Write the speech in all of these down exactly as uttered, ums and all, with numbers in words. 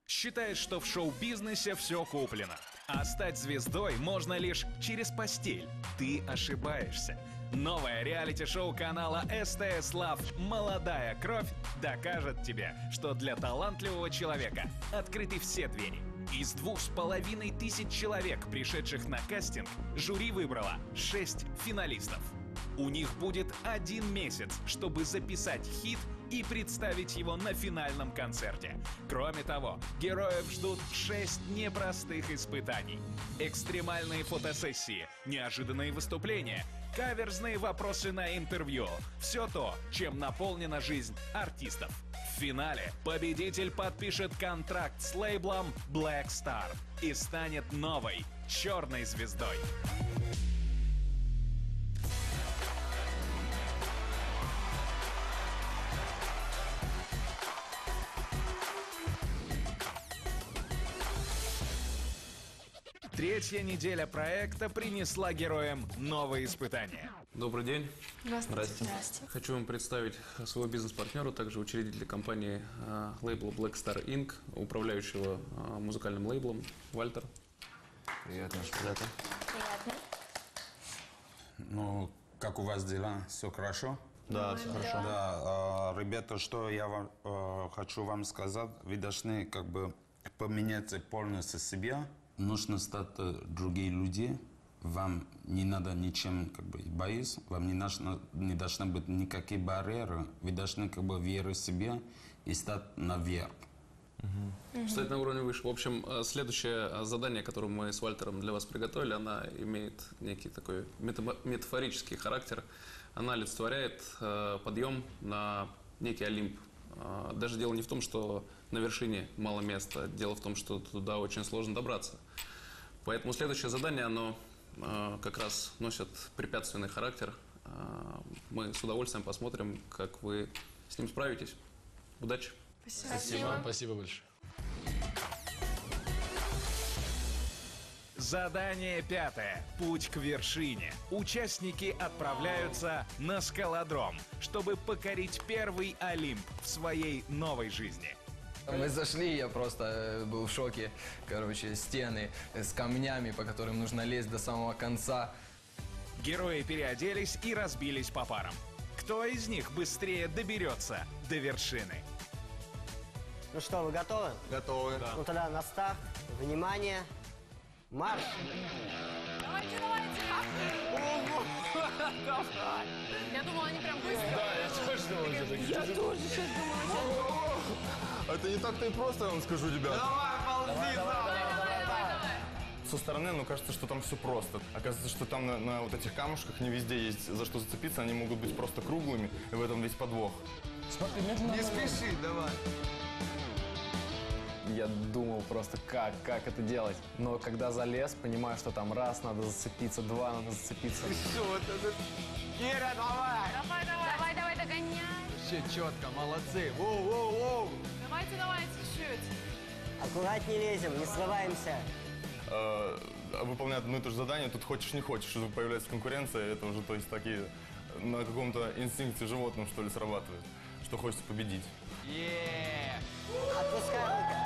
Считает, что в шоу-бизнесе все куплено, а стать звездой можно лишь через постель. Ты ошибаешься. Новое реалити-шоу канала СТС Лав «Молодая кровь» докажет тебе, что для талантливого человека открыты все двери. Из двух с половиной тысяч человек, пришедших на кастинг, жюри выбрало шесть финалистов. У них будет один месяц, чтобы записать хит и представить его на финальном концерте. Кроме того, героев ждут шесть непростых испытаний. Экстремальные фотосессии, неожиданные выступления, каверзные вопросы на интервью. Все то, чем наполнена жизнь артистов. В финале победитель подпишет контракт с лейблом Black Star и станет новой черной звездой. Третья неделя проекта принесла героям новые испытания. Добрый день. Здравствуйте. Здрасте. Здравствуйте. Хочу вам представить своего бизнес-партнера, также учредителя компании э, лейбла Black Star инк, управляющего э, музыкальным лейблом Вальтер. Привет, наш ребята. Приятно. Ну, как у вас дела? Все хорошо? Да, все хорошо. Да, э, ребята, что я вам, э, хочу вам сказать, вы должны как бы поменять полностью себя. Нужно стать другие люди. Вам не надо ничем как бы бояться. Вам не, нужно, не должны быть никакие барьеры. Вы должны как бы верить в себя и стать наверх. Угу. Стать на уровне выше. В общем, следующее задание, которое мы с Вальтером для вас приготовили, она имеет некий такой метафорический характер. Она олицетворяет э, подъем на некий Олимп. Даже дело не в том, что на вершине мало места. Дело в том, что туда очень сложно добраться. Поэтому следующее задание, оно э, как раз носит препятственный характер. Э, мы с удовольствием посмотрим, как вы с ним справитесь. Удачи! Спасибо. Спасибо, Спасибо большое. Задание пятое. Путь к вершине. Участники отправляются на скалодром, чтобы покорить первый Олимп в своей новой жизни. Мы зашли, я просто был в шоке. Короче, стены с камнями, по которым нужно лезть до самого конца. Герои переоделись и разбились по парам. Кто из них быстрее доберется до вершины? Ну что, вы готовы? Готовы. Ну тогда на старт. Внимание. Марш! Давайте, давайте! Давай! Я думала, они прям быстро. Да, я тоже думал, что такие. Я тоже сейчас думала. Это не так-то и просто, я вам скажу, ребят. Давай, ползи! Давай, давай, давай, давай. Со стороны, ну, кажется, что там все просто. Оказывается, что там на, на вот этих камушках не везде есть за что зацепиться. Они могут быть просто круглыми, и в этом весь подвох. Смотри, медленно. Не спеши, давай. Я думал просто, как, как это делать. Но когда залез, понимаю, что там раз надо зацепиться, два надо зацепиться. Что вот это? Кира, давай! Давай, давай. Давай, давай, догоняй. Все четко, молодцы. Воу, воу, воу. Давайте, давайте, чуть-чуть. Аккуратнее лезем, не срываемся. Э, выполняют одно и то же задание, тут хочешь не хочешь, уже появляется конкуренция, это уже, то есть, такие на каком-то инстинкте животном, что ли, срабатывает, что хочется победить. Еее! Отпускай руки.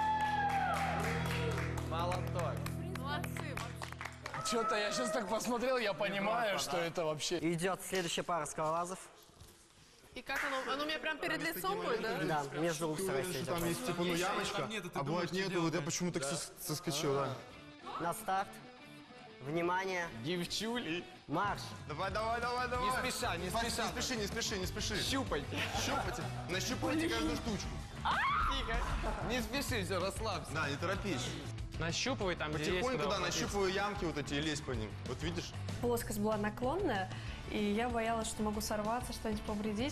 Молоток. Молодцы вообще. Что-то я сейчас так посмотрел, я понимаю, что это вообще... Идет следующая пара скалолазов. И как оно? Оно у меня прям перед лицом будет, да? Да, между рук старайся идет. Там есть, типа, ну, ямочка, а бывает нету, вот я почему-то так соскочил, да. На старт. Внимание. Девчули. Марш. Давай, давай, давай, давай. Не спеша, не спеша. Не спеши, не спеши, не спеши. Щупайте. Щупайте. Нащупайте каждую штучку. Тихо. Не спеши, все, расслабься. Да, не торопись. Нащупывай там, где есть. Потихоньку, куда да, ухватиться. нащупываю ямки вот эти и лезь по ним. Вот видишь? Плоскость была наклонная, и я боялась, что могу сорваться, что-нибудь повредить.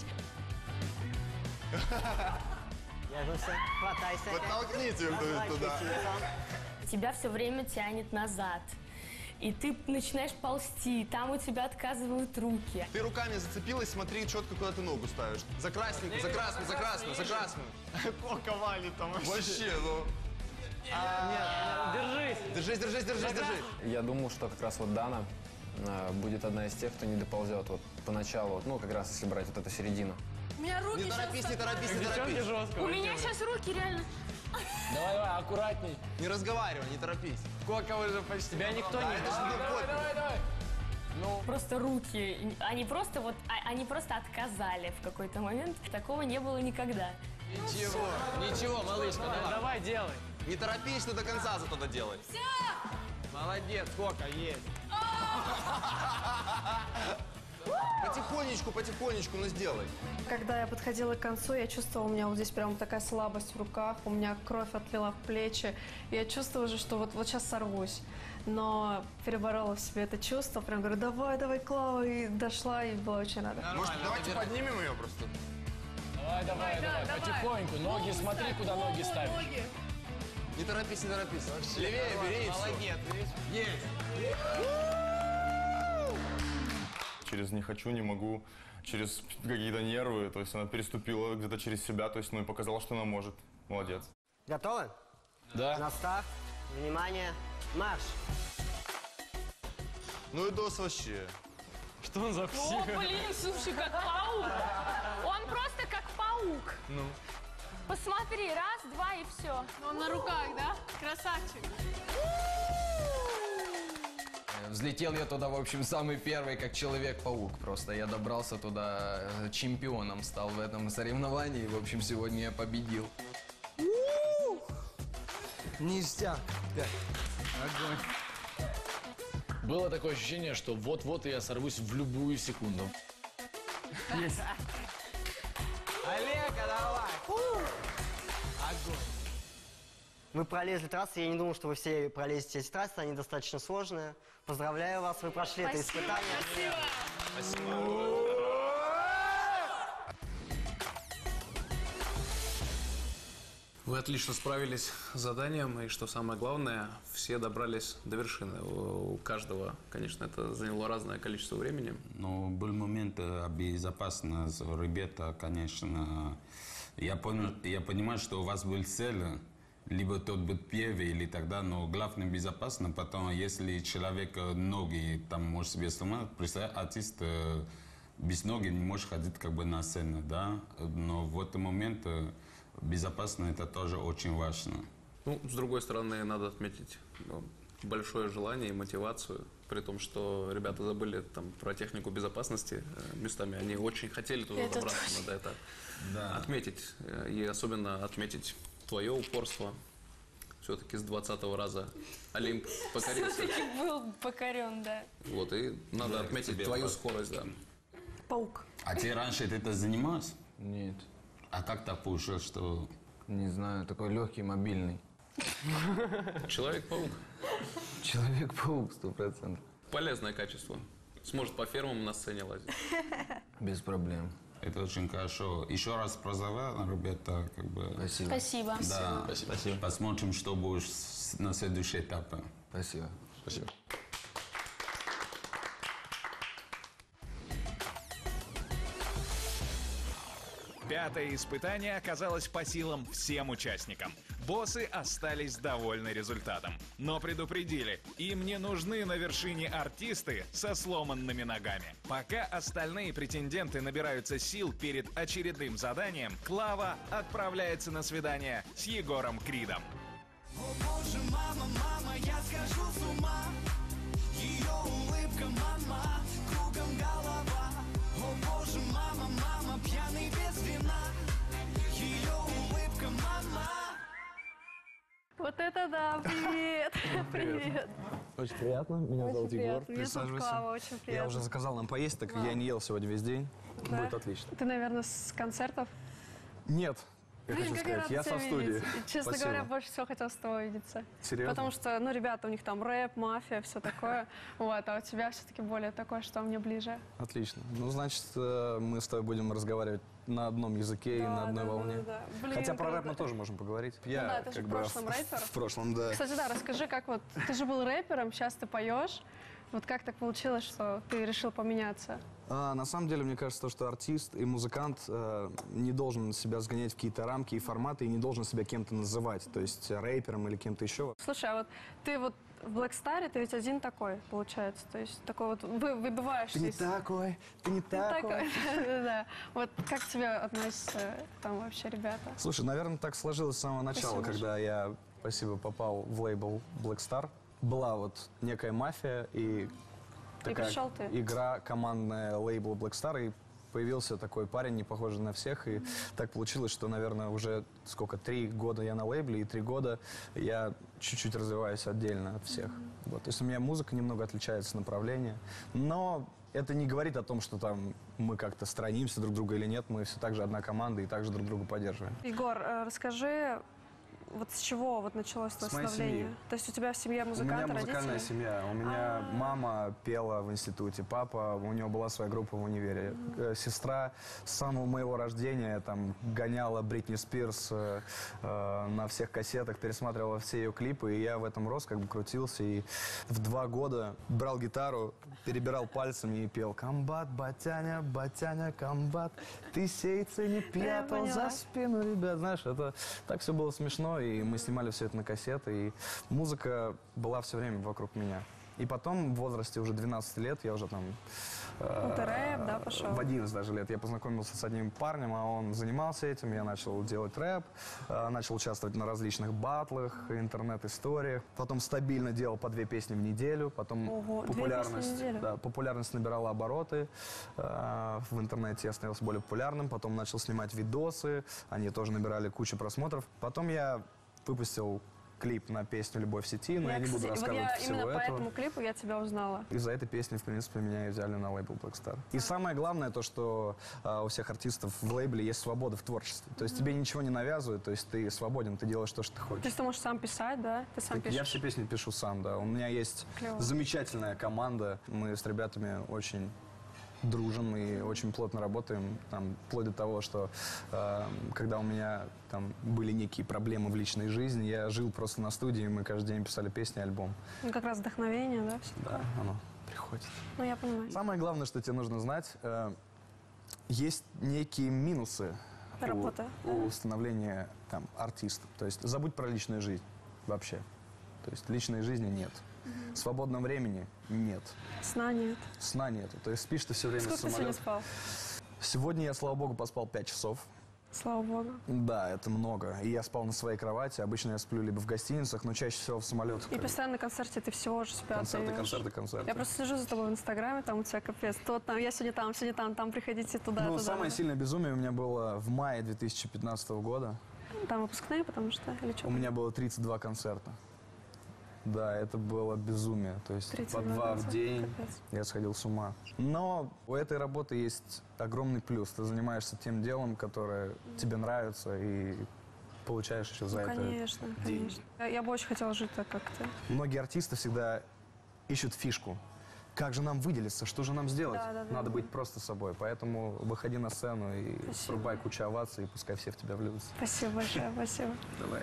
Держимся. Хватайся. Подтолкните его туда. Тебя все время тянет назад. И ты начинаешь ползти, там у тебя отказывают руки. Ты руками зацепилась, смотри четко, куда ты ногу ставишь. За красненькую, за красную, за красную, за красную. Кока валит там вообще. Вообще, ну. Держись. Держись, держись, держись, держись. Я думал, что как раз вот Дана э, будет одна из тех, кто не доползет вот поначалу, вот, ну, как раз если брать вот эту середину. У меня руки Не торопись, сейчас не торопись, не Девчонки торопись. жестко. У меня сейчас руки реально... Давай, давай, аккуратней. Не разговаривай, не торопись. Сколько уже почти? Тебя никто Да, не... это же Давай, не давай, подпись. давай, давай. Ну, Просто руки, они просто вот, а- они просто отказали в какой-то момент. Такого не было никогда. Ничего, ничего, малышка, давай. давай, делай. Не торопись, что до конца зато доделай. Молодец, сколько есть. Потихонечку, потихонечку, но сделай. Когда я подходила к концу, я чувствовала, у меня вот здесь прям такая слабость в руках, у меня кровь отлила в плечи. Я чувствовала уже, что вот, вот сейчас сорвусь. Но переборола в себе это чувство, прям говорю, давай, давай, Клава, и дошла, и была очень рада. Может, давайте поднимем ее просто? Давай, давай, давай, потихоньку. Ноги, смотри, куда ноги ставишь. Не торопись, не торопись. Левее бери и всё. Молодец. Есть. Через «не хочу», «не могу», через какие-то нервы. То есть она переступила где-то через себя, то есть, ну и показала, что она может. Молодец. Готовы? Да. На старт. Внимание. Марш. Ну и дос вообще. Что он за О, блин, слушай, как паук. Он просто как паук. Ну. Посмотри, раз, два и все. Он на руках, да? Красавчик. Взлетел я туда, в общем, самый первый, как Человек-паук. Просто я добрался туда, э, чемпионом стал в этом соревновании. В общем, сегодня я победил. Ништяк. Огонь. Было такое ощущение, что вот-вот я сорвусь в любую секунду. Есть. Олега, давай. Огонь. Вы пролезли трассы. Я не думал, что вы все пролезете эти трассы. Они достаточно сложные. Поздравляю вас. Вы прошли это испытание. Вы отлично справились с заданием, и что самое главное, все добрались до вершины. У каждого, конечно, это заняло разное количество времени. Но был момент э, безопасность. Ребята, конечно, я, понял, я понимаю, что у вас был цель, либо тот будет первый, или тогда, но главное безопасно. Потом, если человек э, ноги там может себе сломать, представь, артист э, без ноги не может ходить как бы на сцену, да. Но в этот момент э, безопасно это тоже очень важно. Ну, с другой стороны, надо отметить ну, большое желание и мотивацию, при том, что ребята забыли там про технику безопасности э, местами. Они очень хотели туда Это добраться, точно. надо это Да. отметить. Э, И особенно отметить твое упорство. Все-таки с двадцатого раза Олимп покорился. Все-таки был покорен, да. Вот, и надо отметить тебе твою пас. скорость, да. Паук. А ты раньше ты это занимался? Нет, А как так получилось, что... не знаю, такой легкий, мобильный. Человек-паук. Человек-паук, сто процентов. Полезное качество. Сможет по фермам на сцене лазить. Без проблем. Это очень хорошо. Еще раз прозовал, ребята, как бы... Спасибо. Спасибо. Да, спасибо. Посмотрим, что будет с- на следующий этап. Спасибо. Спасибо. Пятое испытание оказалось по силам всем участникам. Боссы остались довольны результатом, но предупредили, им не нужны на вершине артисты со сломанными ногами. Пока остальные претенденты набираются сил перед очередным заданием, Клава отправляется на свидание с Егором Кридом. О боже, мама, мама, я схожу с ума. Ее улыбка, мама, кругом голова. О боже, мама, мама, пьяный без вина. Ее улыбка, мама. Вот это да, привет. Привет. Очень приятно. Меня зовут Очень Егор. приятно. Меня зовут Присаживайся. Клава, очень приятно. Я уже заказал нам поесть, так как Да. я не ел сегодня весь день. Да? Будет отлично. Ты, наверное, с концертов? Нет, я Блин, хочу как я сказать, рада я тебя со студии. видеть. И, честно Спасибо. говоря, больше всего хотела с тобой увидеться. Серьезно? Потому что, ну, ребята, у них там рэп, мафия, все такое. Вот, а у тебя все-таки более такое, что мне ближе. Отлично. Ну, значит, э, мы с тобой будем разговаривать на одном языке и Да, на одной да, волне. да, да. Блин, Хотя про рэп круто. мы тоже можем поговорить. Ну да, ты же в прошлом рэпер. В прошлом, да. Кстати, да, расскажи, как вот, ты же был рэпером, сейчас ты поешь. Вот как так получилось, что ты решил поменяться? А, на самом деле, мне кажется, то, что артист и музыкант э, не должен себя сгонять в какие-то рамки и форматы, и не должен себя кем-то называть, то есть рэпером или кем-то еще. Слушай, а вот ты вот в Black Star ты ведь один такой, получается. То есть такой вот вы, выбиваешься. Ты не из- такой, ты не такой. Да. Вот как к тебе относятся там вообще ребята? Слушай, наверное, так сложилось с самого начала, Спасибо когда я, спасибо, попал в лейбл Black Star. Была вот некая мафия и такая пришел ты. игра командная лейбла Black Star, и появился такой парень, не похожий на всех, и так получилось, что, наверное, уже сколько, три года я на лейбле, и три года я чуть-чуть развиваюсь отдельно от всех. Вот. То есть у меня музыка немного отличается, направление, но это не говорит о том, что там мы как-то странимся друг друга или нет, мы все так же одна команда и также друг друга поддерживаем. Егор, э, расскажи, вот с чего вот началось твое С моей становление? семьи. То есть у тебя в семье У меня музыканты, музыкальная родители? семья. У меня мама пела в институте, папа, у него была своя группа в универе. Э, Сестра с самого моего рождения там гоняла Бритни Спирс э, э, на всех кассетах, пересматривала все ее клипы, и я в этом рос, как бы крутился. И в два года брал гитару, перебирал пальцами и пел «Комбат, батяня, батяня, комбат, ты сейцы не прятал поняла. за спину, ребят». Знаешь, это так все было смешно, и мы снимали все это на кассеты, и музыка была все время вокруг меня. И потом, в возрасте уже двенадцати лет, я уже там... э, Ну, ты рэп, да, пошел? В одиннадцать даже лет я познакомился с одним парнем, а он занимался этим, я начал делать рэп, э, начал участвовать на различных батлах, интернет-историях, потом стабильно делал по две песни в неделю, потом Ого, две популярность, песни в неделю? да, популярность набирала обороты, э, в интернете я становился более популярным, потом начал снимать видосы, они тоже набирали кучу просмотров, потом я выпустил клип на песню «Любовь в сети», но я, не буду кстати, вот рассказывать я всего именно по этого. этому клипу я тебя узнала. Из-за этой песни, в принципе, меня и взяли на лейбл Black Star. И самое главное то, что а, у всех артистов в лейбле есть свобода в творчестве. То есть тебе ничего не навязывают, то есть ты свободен, ты делаешь то, что ты То хочешь. есть ты можешь сам писать, да? Ты сам Так пишешь? я все песни пишу сам, да. У меня есть Клево. замечательная команда. Мы с ребятами очень дружим и очень плотно работаем, там, вплоть до того, что э, когда у меня там были некие проблемы в личной жизни, я жил просто на студии, мы каждый день писали песни, альбом. Ну, как раз вдохновение, да? всё Да, такое? оно приходит. Ну, я понимаю. Самое главное, что тебе нужно знать, э, есть некие минусы у, Работа. у становления там, артиста. То есть забудь про личную жизнь вообще. То есть личной жизни нет. Свободного времени нет. Сна нет. Сна нету. То есть спишь ты все время Сколько с ты сегодня самолета. спал? Сегодня я, слава богу, поспал пять часов. Слава богу. Да, это много. И я спал на своей кровати. Обычно я сплю либо в гостиницах, но чаще всего в самолетах. И постоянно на концерте ты всего же спят. Концерты, даешь. концерты, концерты. Я просто слежу за тобой в Инстаграме, там у тебя капец. То там, я сегодня там, сегодня там, там приходите туда, Ну, туда. самое сильное безумие у меня было в мае две тысячи пятнадцатого года. Там выпускные, потому что, или что? У меня было тридцать два концерта. Да, это было безумие. То есть по тридцать два два в концерта, день капец. я сходил с ума. Но у этой работы есть огромный плюс. Ты занимаешься тем делом, которое тебе нравится, и получаешь еще за Ну, это конечно, деньги. конечно. Я, я бы очень хотела жить так, как ты. Многие артисты всегда ищут фишку. Как же нам выделиться? Что же нам сделать? Да, да, да, Надо да. быть просто собой. Поэтому выходи на сцену и Спасибо. срубай кучу оваций, и пускай все в тебя влюбятся. Спасибо большое, спасибо. Давай.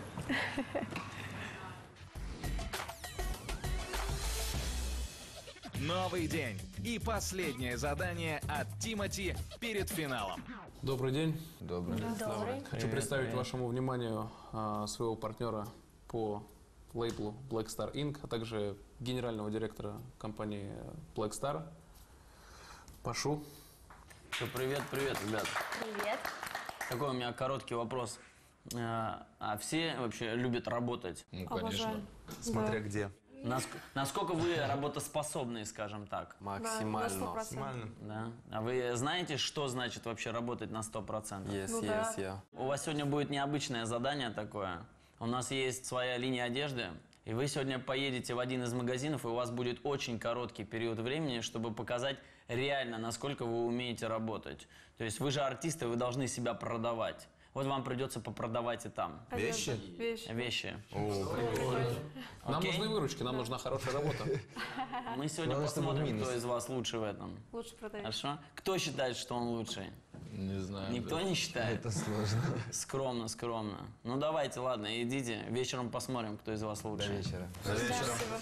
Новый день и последнее задание от Тимати перед финалом. Добрый день. Добрый. Добрый. Хочу представить вашему вниманию а, своего партнера по лейблу Black Star инк, а также генерального директора компании Black Star Пашу. Что, привет, привет, ребят. Привет. Такой у меня короткий вопрос. А, а все вообще любят работать? Ну, Обожаю. Смотря Да. где. Наск- насколько вы работоспособны, скажем так? Максимально. Да, на сто процентов. Да. А вы знаете, что значит вообще работать на сто процентов? Yes, Ну yes, да. yeah. У вас сегодня будет необычное задание такое. У нас есть своя линия одежды, и вы сегодня поедете в один из магазинов, и у вас будет очень короткий период времени, чтобы показать реально, насколько вы умеете работать. То есть вы же артисты, вы должны себя продавать. Вот вам придется попродавать и там. Вещи? Вещи. Вещи. Нам Окей. нужны выручки, нам нужна хорошая работа. Мы сегодня Главное, чтобы посмотрим, минус. кто из вас лучше в этом. Лучше продаешь. Хорошо? Кто считает, что он лучший? Не знаю. Никто да. не считает? Это сложно. Скромно, скромно. Ну давайте, ладно, идите. Вечером посмотрим, кто из вас лучше. До вечера. Спасибо.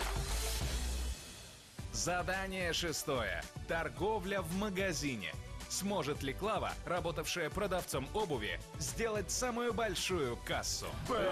Задание шестое. Торговля в магазине. Сможет ли Клава, работавшая продавцом обуви, сделать самую большую кассу?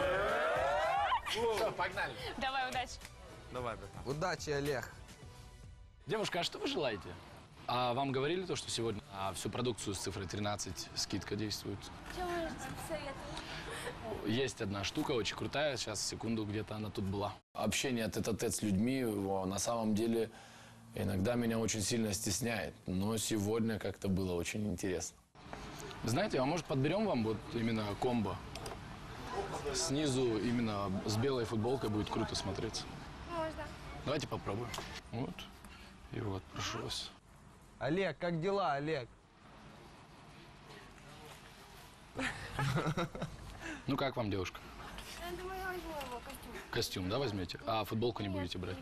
Все, погнали. Давай, удачи. Давай, братан. Удачи, Олег. Девушка, а что вы желаете? А вам говорили то, что сегодня а, всю продукцию с цифрой тринадцать скидка действует? Что можете посоветовать? Есть одна штука, очень крутая, сейчас, секунду, где-то она тут была. Общение тет-а-тет с людьми, его, на самом деле, иногда меня очень сильно стесняет. Но сегодня как-то было очень интересно. Знаете, а может подберем вам вот именно комбо? Снизу именно с белой футболкой будет круто смотреться. Можно. Давайте попробуем. Вот. И вот, прошу вас. Олег, как дела, Олег? Ну как вам, девушка? Я думаю, я возьму его костюм. Костюм, да, возьмете? А футболку не будете брать?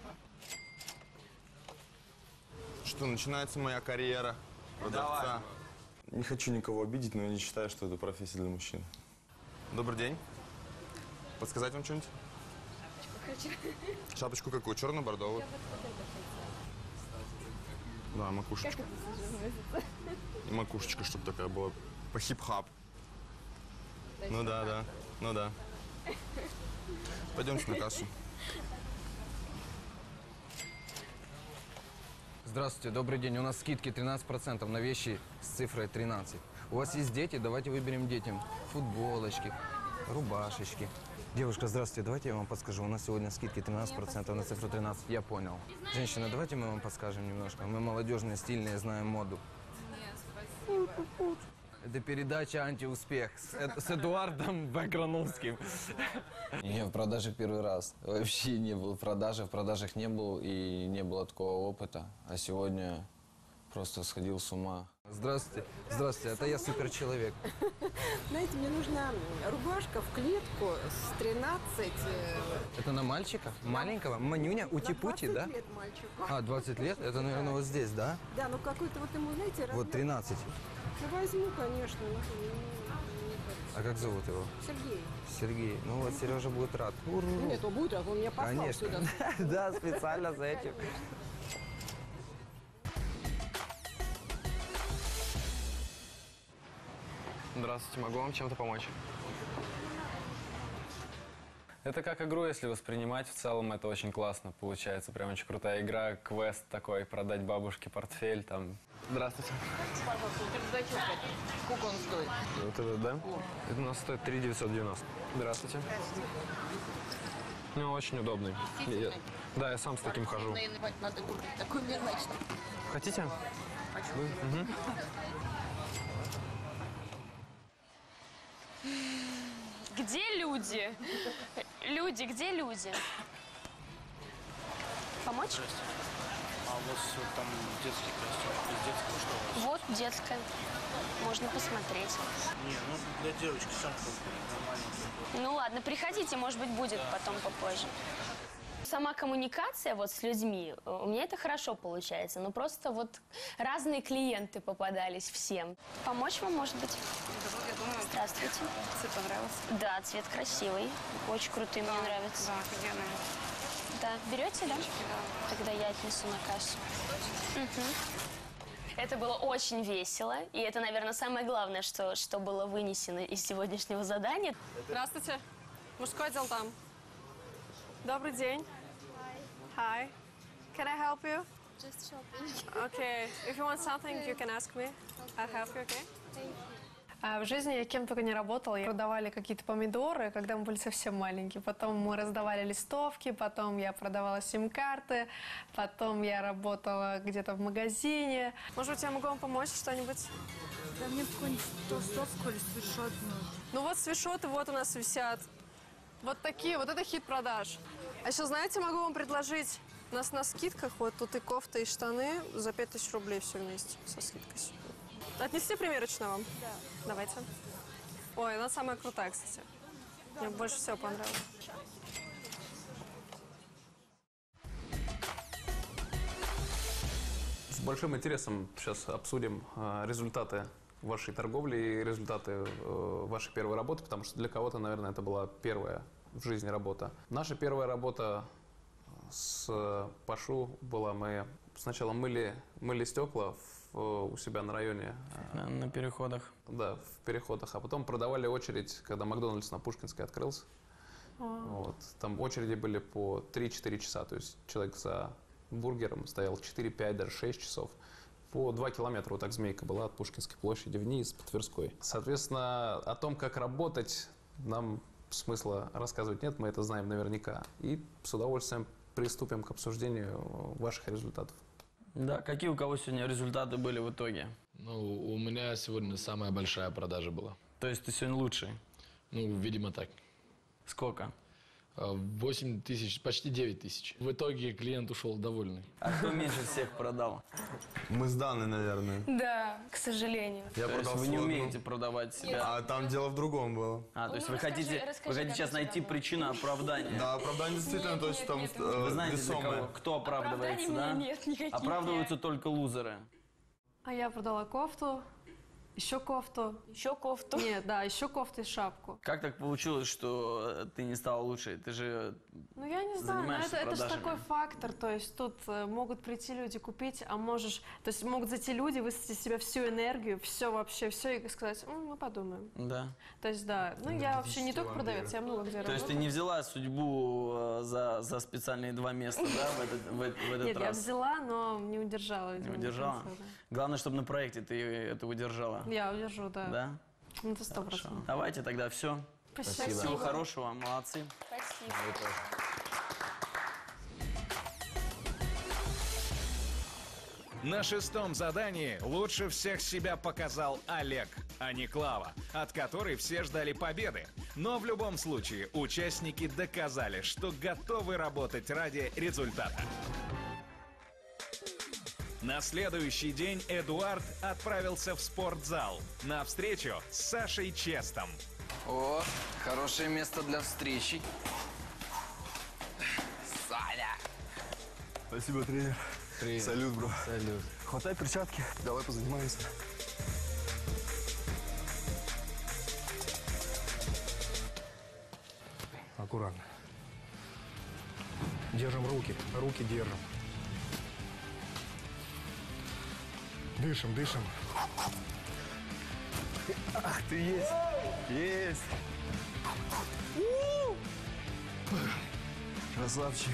Что, начинается моя карьера продавца. Не хочу никого обидеть, но я не считаю, что это профессия для мужчин. Добрый день. Подсказать вам что-нибудь? Хочу. Шапочку какую? Черно-бордовую? Да, макушечка. И макушечка, чтобы такая была по хип-хап. Ну да, да. Ну да. Пойдемте на кассу. Здравствуйте, добрый день. У нас скидки тринадцать процентов на вещи с цифрой тринадцать. У вас есть дети? Давайте выберем детям футболочки, рубашечки. Девушка, здравствуйте, давайте я вам подскажу. У нас сегодня скидки тринадцать процентов на цифру тринадцать. Я понял. Женщина, давайте мы вам подскажем немножко. Мы молодежные, стильные, знаем моду. Нет, спасибо. Это передача «Антиуспех» с, Эд- с Эдуардом Бэкрановским. Я в продажах первый раз. Вообще не был в продажах, в продажах не был и не было такого опыта. А сегодня просто сходил с ума. Здравствуйте. Здравствуйте, это я суперчеловек. Знаете, мне нужна рубашка в клетку с тринадцать. Это на мальчика? Маленького? Манюня? Ути-пути, да? двадцать лет мальчику. А, двадцать лет? Это, наверное, вот здесь, да? Да, ну какой-то вот ему, знаете, размер. Вот тринадцать. Ну, возьму, конечно. Ну, не- А как зовут его? Сергей. Сергей. Ну вот Сережа будет рад. Ур-ур-ур. Ну, нет, он будет, а он меня послал Конечно. сюда. Да, специально за этим. Здравствуйте, могу вам чем-то помочь? Это как игру, если воспринимать, в целом это очень классно получается. Прям очень крутая игра, квест такой, продать бабушке портфель там. Здравствуйте. Сколько он стоит? Вот это, да? Это у нас стоит три девятьсот девяносто. Здравствуйте. Ну, очень удобный. Я- да, я сам с таким хожу. Надо купить такой мелочный. Хотите? Хочу. Мгм. Где люди? Люди, где люди? Помочь? А у вас э, там детский костюм из детского что у вас? Вот детская. Можно посмотреть. Не, ну для девочки сам нормально. Ну ладно, приходите, может быть, будет потом попозже. Сама коммуникация вот с людьми, у меня это хорошо получается, но просто вот разные клиенты попадались всем. Помочь вам, может быть? Здравствуйте. Цвет понравился? Да, цвет красивый, очень крутой, мне нравится. Да, офигенно. Да, берете, да? Тогда я отнесу на кассу. Мгм. Это было очень весело, и это, наверное, самое главное, что, что было вынесено из сегодняшнего задания. Здравствуйте. Мужской отдел там. Добрый день. Hi. Can I help you? Just shopping. Okay. If you want something, you can ask me. I'll help you, okay? Thank you. А в жизни я кем только не работала. Я продавали какие-то помидоры, когда мы были совсем маленькие. Потом мы раздавали листовки, потом я продавала сим-карты, потом я работала где-то в магазине. Может быть, я могу вам помочь что-нибудь? Да мне какой-нибудь толстовку или свитшот нужен. Ну вот свитшоты вот у нас висят. Вот такие, вот это хит продаж. А еще, знаете, могу вам предложить, у нас на скидках, вот тут и кофта, и штаны за пять тысяч рублей все вместе со скидкой. Отнести примерочно вам? Да. Давайте. Ой, она самая крутая, кстати. Мне больше всего понравилось. С большим интересом сейчас обсудим э, результаты вашей торговли и результаты э, вашей первой работы, потому что для кого-то, наверное, это была первая в жизни работа. Наша первая работа с Пашу была, мы сначала мыли, мыли стекла у себя на районе. На, на переходах. Да, в переходах. А потом продавали очередь, когда Макдональдс на Пушкинской открылся. Вот. Там очереди были по три-четыре часа. То есть человек за бургером стоял четыре-пять, даже шесть часов. По два километра вот так змейка была от Пушкинской площади вниз по Тверской. Соответственно, о том, как работать, нам смысла рассказывать нет, мы это знаем наверняка. И с удовольствием приступим к обсуждению ваших результатов. Да, какие у кого сегодня результаты были в итоге? Ну, у меня сегодня самая большая продажа была. То есть ты сегодня лучший? Ну, видимо, так. Сколько? восемь тысяч, почти девять тысяч. В итоге клиент ушел довольный. А кто меньше всех продал? Мы с Даной, наверное. Да, к сожалению. Я То продал есть вы не свою умеете одну. продавать себя? А там дело в другом было. А, то есть Ну, вы расскажи- хотите, расскажи, вы хотите как сейчас у найти тебя было. причину оправдания? Да, оправдание действительно, Нет, то есть нет, там нет, э, Вы знаете, для весомое. кого? Кто оправдывается, Оправданий да? у меня нет никаких. Оправдываются только лузеры. А я продала кофту, еще кофту. Еще кофту. Нет, да, еще кофту и шапку. Как так получилось, что ты не стала лучшей? Ты же Ну, я не знаю, но занимаешься это, это же продажами. такой фактор, то есть тут э, могут прийти люди купить, а можешь, то есть могут зайти люди, высадить из себя всю энергию, все вообще, все, и сказать, «М, мы подумаем». Да. То есть, да, ну я вообще не только продавец, я много где То есть ты работаю. не взяла судьбу э, за, за специальные два места, да, в этот, в, в этот Нет, я раз? взяла, но не удержала, Не видимо, до удержала? конца, да. Главное, чтобы на проекте ты это удержала. Я удержу, да. Да? Ну, это сто процентов. Давайте тогда все. Спасибо. Всего хорошего, молодцы. Спасибо. На шестом задании лучше всех себя показал Олег, а не Клава, от которой все ждали победы. Но в любом случае участники доказали, что готовы работать ради результата. На следующий день Эдуард отправился в спортзал на встречу с Сашей Честом. О, хорошее место для встречи. Саня! Спасибо, тренер. Привет. Салют, бро. Салют. Хватай перчатки, давай позанимаемся. Аккуратно. Держим руки, руки держим. Дышим, дышим. Ах ты, есть! Есть! Красавчик.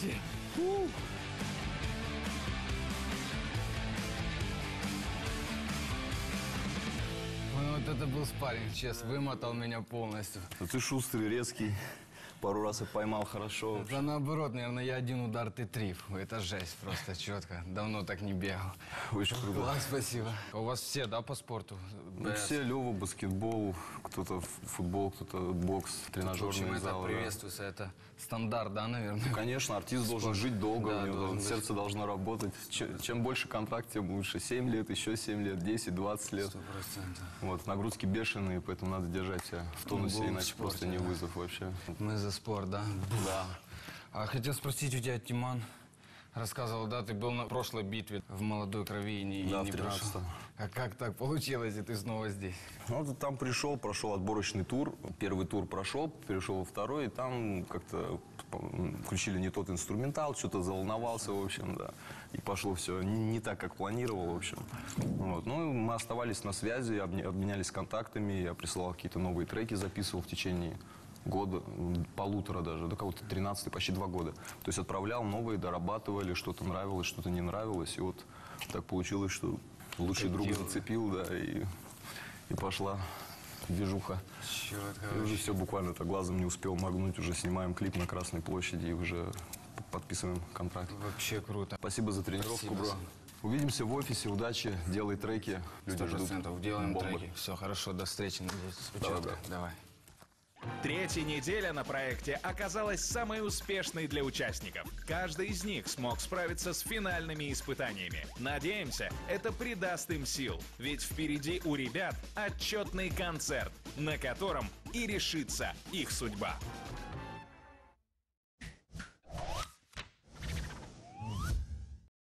Ну, вот это был спарринг, честно, вымотал меня полностью. Ну ты шустрый, резкий. Пару раз и поймал хорошо. Да наоборот, наверное, я один удар, ты три. Это жесть просто, четко. Давно так не бегал. Очень круто. Класс, спасибо. У вас все, да, по спорту? Ну, все, Лёва, баскетбол, кто-то футбол, кто-то бокс, В общем, тренажерный это зал. да. приветствуется, это стандарт, да, наверное? Конечно, артист должен жить долго, Да, у него должен быть. сердце должно работать. Ч- чем больше контракт, тем лучше. семь лет, еще семь лет, десять, двадцать лет. Сто процентов. Вот, нагрузки бешеные, поэтому надо держать себя в тонусе, Ну, иначе в просто спорте, не да. вызов вообще. Мы за спорт, да? Да. А хотел спросить у тебя, Тиман, рассказывал, да, ты был на прошлой битве в молодой крови и не, и Да, в не прошел. тринадцатом. А как так получилось, и ты снова здесь? Ну, вот там пришел, прошел отборочный тур. Первый тур прошел, перешел во второй, и там как-то м, включили не тот инструментал, что-то заволновался, в общем, да. И пошло все не, не так, как планировал, в общем. Вот. Ну, и мы оставались на связи, обня- обменялись контактами, я присылал какие-то новые треки, записывал в течение года, м, полутора даже, до кого-то тринадцатый, почти два года. То есть отправлял новые, дорабатывали, что-то нравилось, что-то не нравилось. И вот так получилось, что лучший друг зацепил, да, и, и пошла движуха. Чётко И уже все буквально так глазом не успел моргнуть, уже снимаем клип на Красной площади и уже подписываем контракт. Вообще круто. Спасибо за тренировку, Спасибо, бро. Сань. Увидимся в офисе, удачи, делай треки, люди Сто ждут. процентов. Делаем Бомбы. треки. Все, хорошо, до встречи, надеюсь. Да, Чётко. да. Давай. Третья неделя на проекте оказалась самой успешной для участников. Каждый из них смог справиться с финальными испытаниями. Надеемся, это придаст им сил, ведь впереди у ребят отчетный концерт, на котором и решится их судьба.